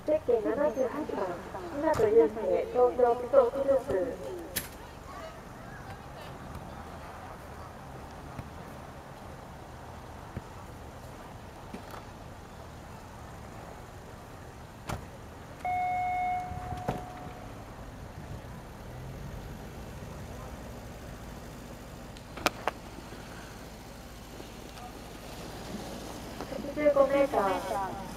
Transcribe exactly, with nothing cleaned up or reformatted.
ゼッケンななじゅうはちばん、港祐介、東京都道府ループ。はちじゅうごメーター。